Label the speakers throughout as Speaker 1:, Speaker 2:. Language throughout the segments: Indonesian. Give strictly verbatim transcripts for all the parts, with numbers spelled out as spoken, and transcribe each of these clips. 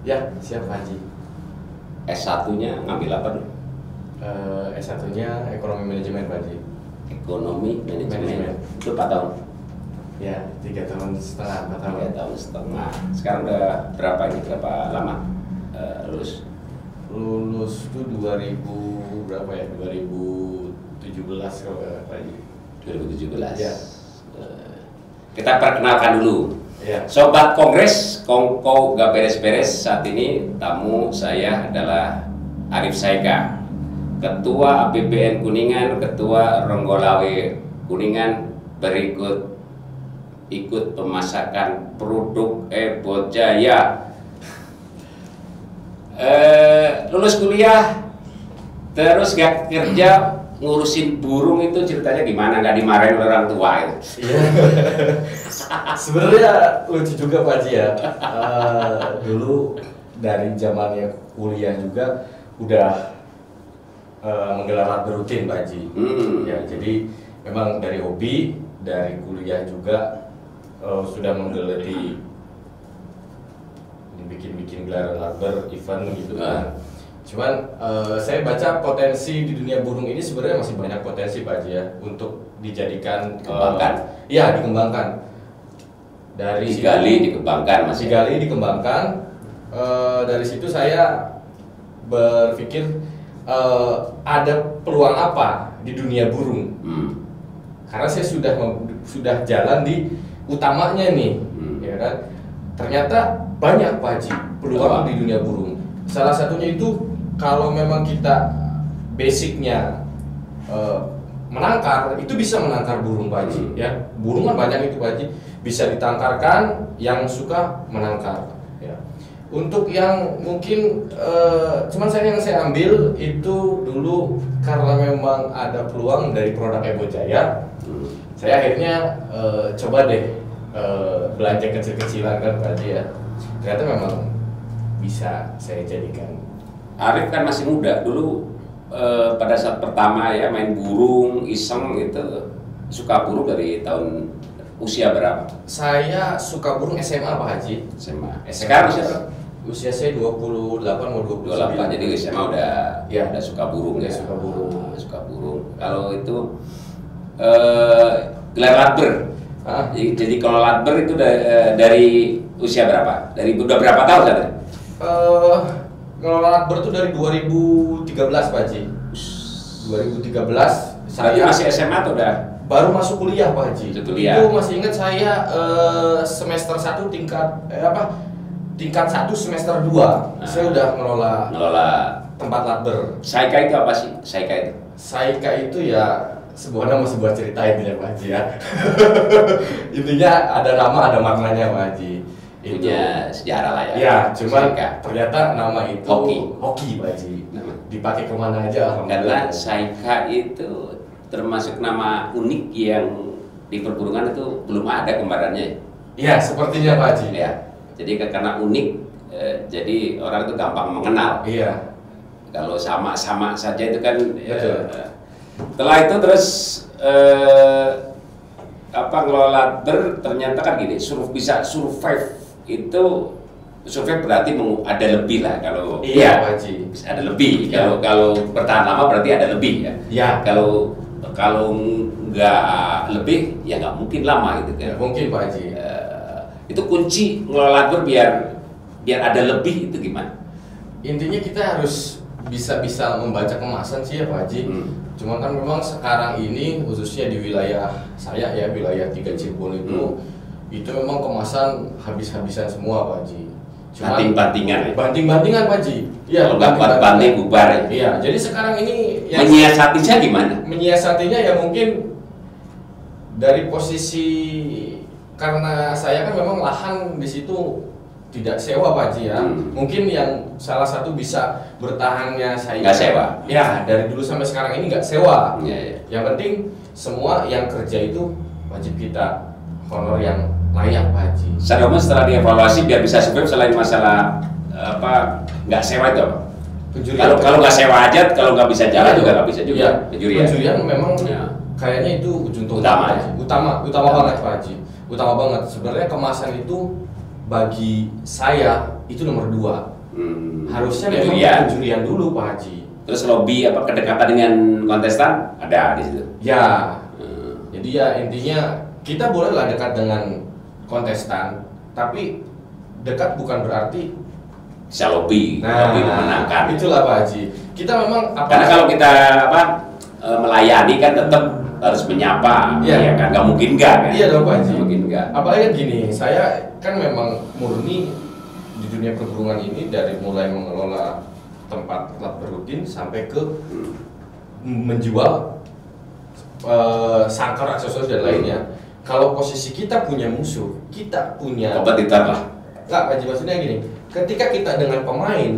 Speaker 1: Ya, siap Pak Haji.
Speaker 2: S satu-nya ngambil apa dulu?
Speaker 1: Uh, S satu-nya ekonomi manajemen Pak Haji.
Speaker 2: Ekonomi manajemen.
Speaker 1: Manajemen.
Speaker 2: Itu empat tahun.
Speaker 1: Ya, tiga tahun setengah, empat tahun.
Speaker 2: Tiga tahun setengah. Sekarang udah berapa ini? Berapa lama uh, lulus?
Speaker 1: Lulus tuh dua ribu berapa ya? dua ribu tujuh belas kalau nggak Pak Haji.
Speaker 2: dua ribu tujuh belas.
Speaker 1: Ya.
Speaker 2: Uh, kita perkenalkan dulu.
Speaker 1: Ya.
Speaker 2: Sobat Kongres, Kongko gak beres-beres. Saat ini tamu saya adalah Arif Saika, Ketua A P B N Kuningan, Ketua Ronggolawe Kuningan. Berikut ikut pemasakan produk Ebo Jaya. Eh, lulus kuliah, terus gak kerja, ngurusin burung itu ceritanya gimana? Gak dimarahin orang tua itu?
Speaker 1: Iya. Sebenarnya lucu juga Pak Haji ya. Uh, dulu dari zamannya kuliah juga udah uh, menggelar rutin Pak Haji.
Speaker 2: Hmm.
Speaker 1: Ya, jadi memang dari hobi, dari kuliah juga uh, sudah menggelati bikin-bikin gelaran labber event gitu kan. Cuman uh, saya baca potensi di dunia burung ini sebenarnya masih banyak potensi Pak Haji ya untuk dijadikan
Speaker 2: Dikembangkan.
Speaker 1: Uh, ya, dikembangkan. Dari
Speaker 2: digali,
Speaker 1: situ,
Speaker 2: dikembangkan masih.
Speaker 1: Digali, dikembangkan. Uh, dari situ saya berpikir uh, ada peluang apa di dunia burung.
Speaker 2: Hmm.
Speaker 1: Karena saya sudah sudah jalan di utamanya nih,
Speaker 2: hmm.
Speaker 1: ya kan. Ternyata banyak Pak Haji peluang
Speaker 2: oh.
Speaker 1: di dunia burung. Salah satunya itu kalau memang kita basicnya uh, menangkar, itu bisa menangkar burung Pak Haji.
Speaker 2: hmm.
Speaker 1: Ya, burung kan banyak itu Pak Haji, bisa ditangkarkan yang suka menangkar. Ya. Untuk yang mungkin uh, cuman saya yang saya ambil itu dulu karena memang ada peluang dari produk Ebo Jaya. hmm. Saya akhirnya uh, coba deh uh, belanja kecil-kecilan kan Pak Haji ya. Ternyata memang bisa saya jadikan.
Speaker 2: Arif kan masih muda dulu, eh, pada saat pertama ya main burung iseng gitu, suka burung dari tahun usia berapa?
Speaker 1: Saya suka burung S M A Pak Haji.
Speaker 2: S M A.
Speaker 1: S M A.
Speaker 2: Sekarang usia berapa?
Speaker 1: Usia saya dua puluh delapan mau dua puluh
Speaker 2: dua puluh delapan. Jadi S M A udah
Speaker 1: ya,
Speaker 2: udah suka burung
Speaker 1: udah
Speaker 2: ya.
Speaker 1: Suka burung.
Speaker 2: Ah, suka burung. Kalau itu eh, gelar labber.
Speaker 1: Ah.
Speaker 2: Jadi, jadi kalau labber itu da, dari usia berapa? Dari udah berapa tahun tadi?
Speaker 1: Uh, ngelola labber itu dari dua ribu tiga belas Pak Haji. dua ribu tiga belas
Speaker 2: saya masih S M A atau udah?
Speaker 1: Baru masuk kuliah Pak Haji.
Speaker 2: Masuk kuliah.
Speaker 1: Itu masih ingat saya uh, semester satu tingkat eh, apa? Tingkat satu semester dua. Nah, saya udah ngelola
Speaker 2: ngelola
Speaker 1: tempat labber.
Speaker 2: Saika itu apa sih? Saika itu?
Speaker 1: Saika itu ya sebuah nama sebuah cerita intinya Pak Haji ya. Intinya ada nama ada maknanya Pak Haji.
Speaker 2: Punya sejarah lah ya.
Speaker 1: Ya, cuman
Speaker 2: Saika.
Speaker 1: ternyata nama itu
Speaker 2: hoki,
Speaker 1: hoki Pak Haji.
Speaker 2: Nama.
Speaker 1: Dipakai kemana aja
Speaker 2: Karena Saika itu termasuk nama unik yang di perburungan itu belum ada kembarannya.
Speaker 1: Iya, sepertinya Pak Haji.
Speaker 2: Ya. Jadi karena unik, eh, jadi orang itu gampang mengenal.
Speaker 1: Iya.
Speaker 2: Kalau sama-sama saja itu kan.
Speaker 1: Betul.
Speaker 2: Eh, setelah itu terus eh, apa ngelola ber ternyata kan gini, suruh bisa survive itu survive berarti mau ada lebih lah kalau.
Speaker 1: Iya Pak Haji.
Speaker 2: Ada lebih.
Speaker 1: Ya.
Speaker 2: Kalau kalau bertahan lama berarti ada lebih ya.
Speaker 1: Ya.
Speaker 2: Kalau kalau nggak lebih ya nggak mungkin lama gitu kan.
Speaker 1: Ya, mungkin Pak Haji.
Speaker 2: Uh, itu kunci ngelola ber biar biar ada lebih itu gimana?
Speaker 1: Intinya kita harus bisa-bisa membaca kemasan sih ya Pak Haji.
Speaker 2: Hmm.
Speaker 1: Cuman kan memang sekarang ini khususnya di wilayah saya ya, wilayah tiga Cirebon itu hmm. itu memang kemasan habis-habisan semua Pak Haji.
Speaker 2: Banting-bantingan ya?
Speaker 1: Banting-bantingan Pak Haji. Iya,
Speaker 2: kalau nggak banting bubar ya?
Speaker 1: Iya, jadi sekarang ini
Speaker 2: yang menyiasatinya gimana?
Speaker 1: Menyiasatinya ya mungkin dari posisi, karena saya kan memang lahan di situ tidak sewa Pak Haji ya. Hmm. Mungkin yang salah satu bisa bertahannya saya
Speaker 2: nggak sewa.
Speaker 1: Ya, dari dulu sampai sekarang ini nggak sewa.
Speaker 2: Ya, ya.
Speaker 1: Yang penting semua yang kerja itu wajib kita honor yang layak Pak Haji.
Speaker 2: Sadoma setelah dievaluasi biar bisa survive selain masalah apa nggak sewa itu apa?
Speaker 1: Pencurian.
Speaker 2: Kalau kalau nggak sewa aja, kalau nggak bisa jalan
Speaker 1: ya,
Speaker 2: juga nggak bisa juga.
Speaker 1: Ya,
Speaker 2: pencurian.
Speaker 1: Pencurian memang
Speaker 2: ya.
Speaker 1: Kayaknya itu ujung tombak
Speaker 2: utama,
Speaker 1: Pak Haji. Utama, utama
Speaker 2: utama
Speaker 1: banget Pak Haji. Utama banget. Sebenarnya kemasan itu bagi saya itu nomor dua.
Speaker 2: Hmm.
Speaker 1: Harusnya memang
Speaker 2: Penjurian.
Speaker 1: penjurian dulu Pak Haji.
Speaker 2: Terus lobby apa kedekatan dengan kontestan ada di situ.
Speaker 1: Ya,
Speaker 2: Hmm.
Speaker 1: jadi ya intinya kita bolehlah dekat dengan kontestan, tapi dekat bukan berarti
Speaker 2: Bisa lobby,
Speaker 1: nah,
Speaker 2: lobby memenangkan.
Speaker 1: itulah Pak Haji. Kita memang apa?
Speaker 2: Karena kalau kita apa e, melayani kan tetap harus menyapa,
Speaker 1: Iya.
Speaker 2: ya kan? Gak mungkin enggak kan?
Speaker 1: Iya dong Pak Haji.
Speaker 2: Nggak mungkin enggak.
Speaker 1: Apalagi kan gini, saya kan memang murni di dunia perhubungan ini dari mulai mengelola tempat klub berrutin sampai ke
Speaker 2: Hmm.
Speaker 1: menjual eh, sangkar aksesoris dan lainnya. Kalau posisi kita punya musuh, kita punya
Speaker 2: Kompetitor lah.
Speaker 1: Enggak, Pak Haji, maksudnya gini, ketika kita dengan pemain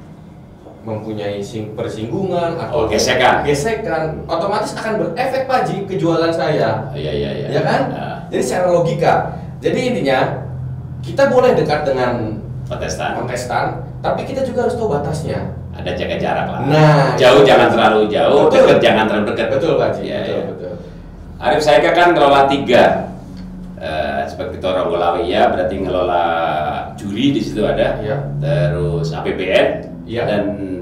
Speaker 1: mempunyai sing persinggungan
Speaker 2: Oh,
Speaker 1: atau
Speaker 2: gesekan.
Speaker 1: gesekan, otomatis akan berefek Pak Haji ke jualan saya.
Speaker 2: Iya iya iya.
Speaker 1: Ya kan?
Speaker 2: Nah,
Speaker 1: Jadi secara logika. Jadi intinya kita boleh dekat dengan
Speaker 2: kontestan.
Speaker 1: kontestan, tapi kita juga harus tahu batasnya.
Speaker 2: Ada jaga jarak lah.
Speaker 1: Nah,
Speaker 2: jauh
Speaker 1: itu.
Speaker 2: jangan terlalu jauh,
Speaker 1: Betul.
Speaker 2: dekat jangan terlalu dekat.
Speaker 1: Betul Pak Haji,
Speaker 2: Iya,
Speaker 1: betul,
Speaker 2: iya.
Speaker 1: betul.
Speaker 2: Arif Saika kan ngelola tiga, uh, seperti itu Ronggolawe ya, berarti ngelola juri di situ ada,
Speaker 1: Iya.
Speaker 2: terus A P B N,
Speaker 1: Iya.
Speaker 2: dan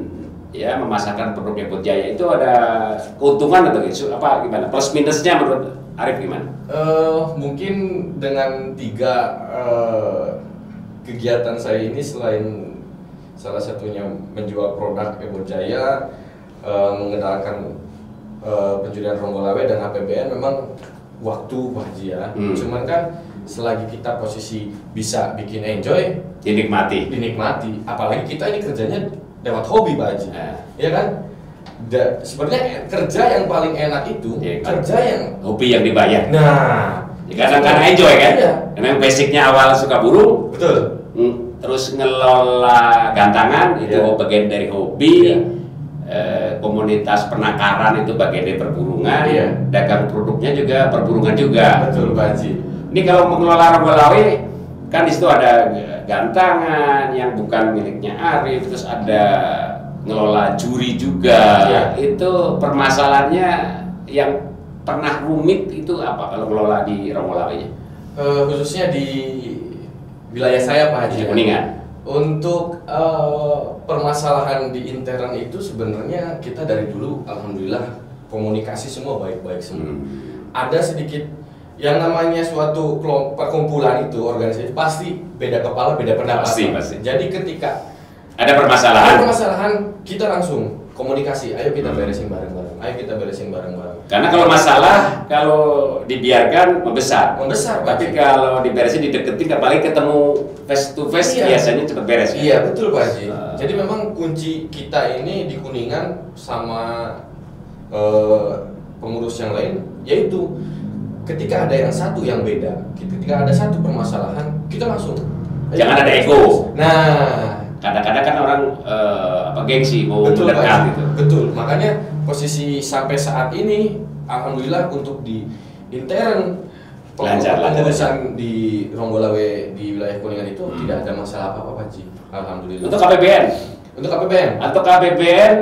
Speaker 2: ya memasarkan produk Depot Jaya itu ada keuntungan atau gitu, apa gimana? Plus minusnya menurut Arif gimana?
Speaker 1: Eh, mungkin dengan tiga eh, kegiatan saya ini selain salah satunya menjual produk Depot Jaya, eh, mengenalkan eh, penjurian Ronggolawe dan A P B N, memang waktu Pak Haji ya.
Speaker 2: Hmm.
Speaker 1: Cuman kan selagi kita posisi bisa bikin enjoy,
Speaker 2: Dinikmati.
Speaker 1: dinikmati. Apalagi kita ini kerjanya lewat hobi Pak Haji,
Speaker 2: Nah.
Speaker 1: ya kan? Da, sebenarnya kerja yang paling enak itu
Speaker 2: Iya, kan?
Speaker 1: kerja yang
Speaker 2: Hobi yang dibayar.
Speaker 1: nah
Speaker 2: Ya, karena karena enjoy kan?
Speaker 1: Iya.
Speaker 2: Karena yang basicnya awal suka burung,
Speaker 1: betul.
Speaker 2: Hmm, terus ngelola gantangan itu
Speaker 1: Iya.
Speaker 2: bagian dari hobi.
Speaker 1: Iya.
Speaker 2: Eh, komunitas penangkaran itu bagian dari perburungan.
Speaker 1: Iya.
Speaker 2: Dagang produknya juga perburungan juga.
Speaker 1: Betul Pak Haji.
Speaker 2: Ini kalau mengelola Ronggolawe kan di situ ada gantangan yang bukan miliknya Arif, terus ada ngelola juri juga.
Speaker 1: Iya.
Speaker 2: Itu permasalahannya yang pernah rumit itu apa kalau ngelola di Ronggolawe-nya?
Speaker 1: Eh, khususnya di wilayah saya Pak Haji.
Speaker 2: Di Kuningan.
Speaker 1: Untuk eh, permasalahan di intern itu sebenarnya kita dari dulu alhamdulillah komunikasi semua baik-baik semua.
Speaker 2: Hmm.
Speaker 1: Ada sedikit yang namanya suatu kelompok perkumpulan itu organisasi pasti beda kepala beda pendapat.
Speaker 2: Pasti,
Speaker 1: Pak.
Speaker 2: pasti.
Speaker 1: Jadi ketika
Speaker 2: Ada permasalahan.
Speaker 1: ada permasalahan kita langsung komunikasi, ayo kita
Speaker 2: Hmm.
Speaker 1: beresin bareng-bareng, ayo kita beresin bareng-bareng.
Speaker 2: Karena kalau masalah kalau dibiarkan membesar.
Speaker 1: Membesar, Pak.
Speaker 2: Tapi kalau diberesin dideketin apalagi ketemu face to face
Speaker 1: Iya.
Speaker 2: biasanya cepat beres. ya?
Speaker 1: Iya betul Pak Haji.
Speaker 2: Ah.
Speaker 1: Jadi memang kunci kita ini di Kuningan sama eh, pengurus yang lain, yaitu ketika ada yang satu yang beda, ketika ada satu permasalahan, kita langsung. ayo
Speaker 2: Jangan
Speaker 1: kita
Speaker 2: ada
Speaker 1: beresin.
Speaker 2: ego.
Speaker 1: Nah,
Speaker 2: Kadang-kadang kan orang eh, apa gengsi mau
Speaker 1: betul Pak
Speaker 2: mendekat
Speaker 1: Haji.
Speaker 2: gitu.
Speaker 1: Betul. Makanya posisi sampai saat ini, alhamdulillah untuk di intern
Speaker 2: Lancar, lancar.
Speaker 1: pengurusan di Ronggolawe di wilayah Kuningan itu
Speaker 2: Hmm.
Speaker 1: tidak ada masalah apa-apa Pak Haji. Alhamdulillah.
Speaker 2: Untuk K P B N
Speaker 1: Untuk K P B N.
Speaker 2: atau K P B N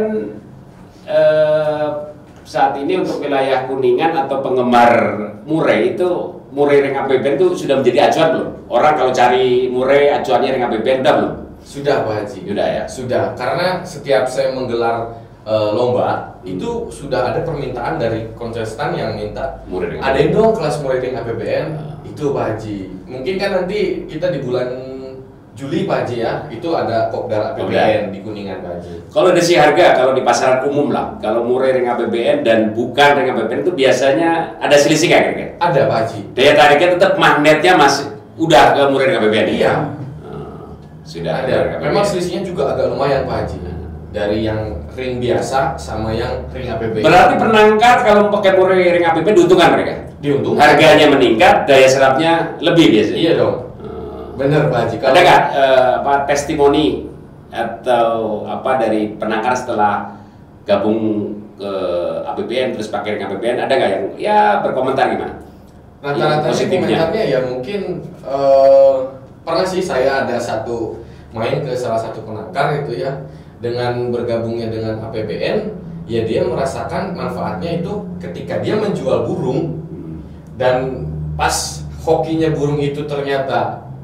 Speaker 2: eh, saat ini untuk wilayah Kuningan atau penggemar murai itu murai ring A P B N itu sudah menjadi acuan belum? Orang kalau cari murai acuannya ring A P B N udah belum?
Speaker 1: Sudah Pak Haji.
Speaker 2: Sudah ya.
Speaker 1: Sudah, karena setiap saya menggelar eh, lomba itu sudah ada permintaan dari kontestan yang minta
Speaker 2: Murai ring
Speaker 1: ada dong kelas mulai dengan A P B N.
Speaker 2: Ah.
Speaker 1: Itu Pak Haji. Mungkin kan nanti kita di bulan Juli Pak Haji ya, itu ada Kopdar A P B N
Speaker 2: Kopdar.
Speaker 1: di Kuningan Pak Haji.
Speaker 2: Kalau dari si harga, kalau di pasaran umum lah, kalau murai ring A P B N dan bukan ring A P B N itu biasanya ada selisih nggak kira-kira?
Speaker 1: Ada Pak Haji.
Speaker 2: Daya tariknya tetap magnetnya masih udah ke murai ring A P B N.
Speaker 1: Iya.
Speaker 2: Hmm, sudah
Speaker 1: Ada.
Speaker 2: ke A P B N.
Speaker 1: Memang selisihnya juga agak lumayan Pak Haji. Dari yang ring biasa sama yang ring A P B N.
Speaker 2: Berarti penangkar kalau pakai murai ring A P B N diuntungkan mereka.
Speaker 1: Diuntungkan.
Speaker 2: Harganya meningkat, daya serapnya lebih biasanya.
Speaker 1: Iya dong.
Speaker 2: Hmm.
Speaker 1: Bener Pak Haji.
Speaker 2: Ada nggak eh, apa testimoni atau apa dari penangkar setelah gabung ke A P B N terus pakai ring A P B N, ada nggak yang ya berkomentar gimana?
Speaker 1: Rata-rata
Speaker 2: Yang
Speaker 1: sih
Speaker 2: positifnya.
Speaker 1: komentarnya ya mungkin eh, pernah sih saya ada satu main ke salah satu penangkar itu ya, dengan bergabungnya dengan A P B N ya dia merasakan manfaatnya itu ketika dia menjual burung dan pas hokinya burung itu ternyata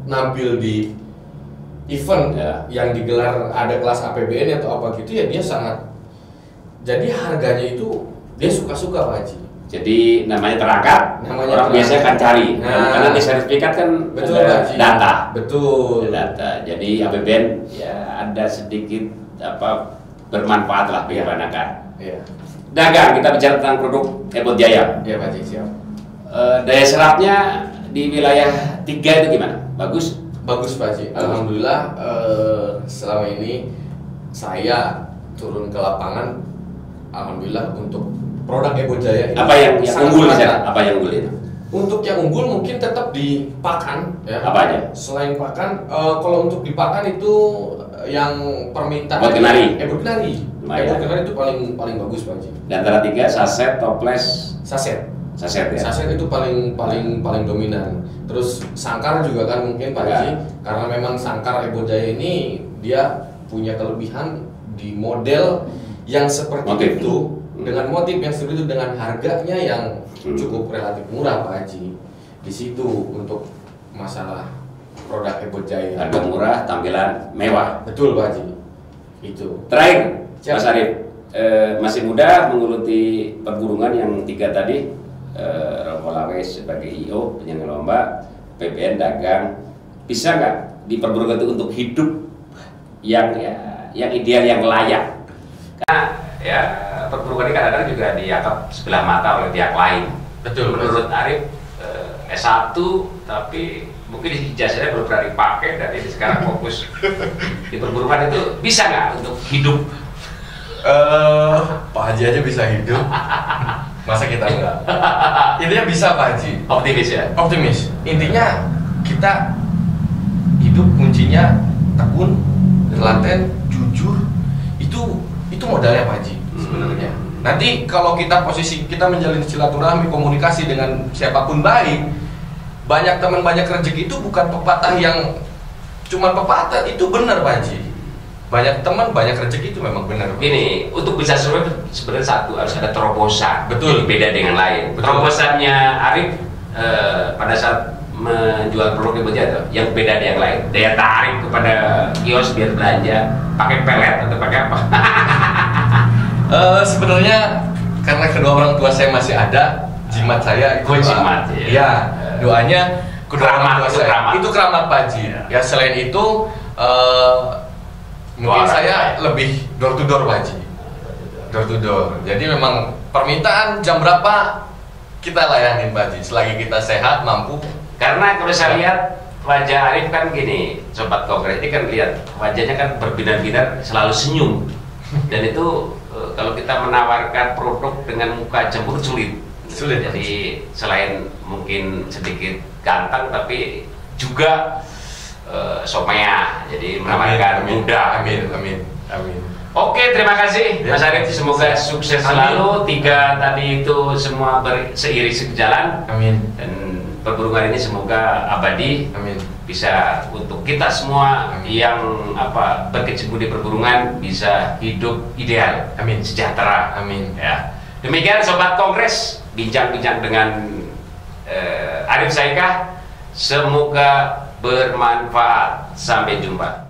Speaker 1: nampil di event
Speaker 2: Ya.
Speaker 1: yang digelar ada kelas A P B N atau apa gitu ya dia sangat, jadi harganya itu dia suka-suka Pak Haji.
Speaker 2: Jadi namanya terangkat,
Speaker 1: Namanya
Speaker 2: orang
Speaker 1: terangkat.
Speaker 2: biasanya akan cari,
Speaker 1: Nah.
Speaker 2: karena di sertifikat kan
Speaker 1: Betul
Speaker 2: ada
Speaker 1: Pak Haji.
Speaker 2: data,
Speaker 1: Betul.
Speaker 2: Ada data. Jadi A P B N ya ada sedikit apa bermanfaat lah bagi
Speaker 1: Ya.
Speaker 2: peranakan.
Speaker 1: Iya.
Speaker 2: Dagang, kita bicara tentang produk Ebot Jaya.
Speaker 1: Iya Pak Haji, siap.
Speaker 2: Eh, daya serapnya di wilayah tiga itu gimana? Bagus?
Speaker 1: Bagus Pak Haji. Alhamdulillah eh, selama ini saya turun ke lapangan, alhamdulillah untuk produk Ebot Jaya ini
Speaker 2: Apa yang, yang
Speaker 1: sangat
Speaker 2: unggul di
Speaker 1: merata.
Speaker 2: sana? Apa yang unggul itu?
Speaker 1: Untuk yang unggul mungkin tetap di pakan ya.
Speaker 2: Apa aja?
Speaker 1: Selain pakan, eh, kalau untuk di pakan itu yang permintaan
Speaker 2: Ebot Kenari.
Speaker 1: Ebot Kenari.
Speaker 2: Lumayan.
Speaker 1: Ebot Kenari itu paling paling bagus Pak Haji.
Speaker 2: Di antara tiga, saset, toples,
Speaker 1: Saset.
Speaker 2: saset ya.
Speaker 1: Saset itu paling paling paling dominan. Terus sangkar juga kan mungkin Pak
Speaker 2: Ya.
Speaker 1: Haji, karena memang sangkar Ebot Jaya ini dia punya kelebihan di model yang seperti
Speaker 2: Motif.
Speaker 1: itu,
Speaker 2: Hmm.
Speaker 1: dengan motif yang seperti itu, dengan harganya yang
Speaker 2: Hmm.
Speaker 1: cukup relatif murah Pak Haji. Di situ untuk masalah produk Ebot Jaya.
Speaker 2: Harga murah, tampilan mewah.
Speaker 1: Betul Pak Haji. Itu.
Speaker 2: Terakhir,
Speaker 1: Siap.
Speaker 2: Mas Arif, eh, masih muda menggeluti perburungan yang tiga tadi, eh, Rompolawe sebagai I O penyelenggara lomba, P B N dagang, bisa nggak di perburungan itu untuk hidup yang ya, yang ideal, yang layak? Karena ya perburungan ini kadang-kadang juga dianggap sebelah mata oleh pihak lain.
Speaker 1: Betul, Mas.
Speaker 2: Menurut Arif, eh, S satu tapi mungkin ijazahnya belum pernah dipakai dan ini sekarang fokus di perburungan itu, bisa nggak untuk hidup?
Speaker 1: Eh, Pak Haji aja bisa hidup. Masa kita enggak? Intinya bisa Pak Haji.
Speaker 2: Optimis ya?
Speaker 1: Optimis. Intinya kita hidup kuncinya tekun, telaten, jujur. Itu itu modalnya Pak Haji sebenarnya. Nanti kalau kita posisi kita menjalin silaturahmi, komunikasi dengan siapapun baik, banyak teman banyak rezeki itu bukan pepatah yang cuman pepatah, itu benar Pak Haji. Banyak teman banyak rezeki itu memang benar.
Speaker 2: Gini, untuk bisa survive sebenarnya satu harus ada terobosan.
Speaker 1: Betul.
Speaker 2: Jadi beda dengan lain.
Speaker 1: Betul.
Speaker 2: Terobosannya Arif eh, pada saat menjual produk Ebot Jaya yang beda dari yang lain. Daya tarik kepada kios biar belanja, pakai pelet atau pakai apa?
Speaker 1: Eh, sebenarnya karena kedua orang tua saya masih ada, jimat saya itu
Speaker 2: Oh,
Speaker 1: doa.
Speaker 2: jimat, ya.
Speaker 1: Iya, doanya kedua
Speaker 2: Keramat,
Speaker 1: orang tua
Speaker 2: itu
Speaker 1: saya.
Speaker 2: keramat.
Speaker 1: Itu keramat Pak Haji.
Speaker 2: Ya.
Speaker 1: Ya selain itu eh, mungkin
Speaker 2: Doa
Speaker 1: saya
Speaker 2: orang.
Speaker 1: lebih door to door Pak Haji. Door to door. Jadi memang permintaan jam berapa kita layanin Pak Haji. Selagi kita sehat, mampu.
Speaker 2: Karena kalau saya lihat wajah Arif kan gini, sobat kongres ini kan lihat wajahnya kan berbinar-binar, selalu senyum. Dan itu eh, kalau kita menawarkan produk dengan muka cemberut sulit.
Speaker 1: Sulit.
Speaker 2: Jadi selain mungkin sedikit ganteng tapi juga eh, somea. Jadi menawarkan
Speaker 1: Amin,
Speaker 2: mudah.
Speaker 1: Amin, amin, amin.
Speaker 2: Oke, terima kasih
Speaker 1: Ya.
Speaker 2: Mas Arif. Semoga sukses
Speaker 1: Amin.
Speaker 2: selalu. Tiga tadi itu semua ber- seiring sejalan.
Speaker 1: Amin.
Speaker 2: Dan perburungan ini semoga abadi,
Speaker 1: Amin.
Speaker 2: bisa untuk kita semua
Speaker 1: Amin.
Speaker 2: yang apa berkecimpung di perburungan bisa hidup ideal,
Speaker 1: Amin.
Speaker 2: sejahtera.
Speaker 1: Amin.
Speaker 2: Ya. Demikian sobat kongres, bincang-bincang dengan eh, Arif Saika. Semoga bermanfaat. Sampai jumpa.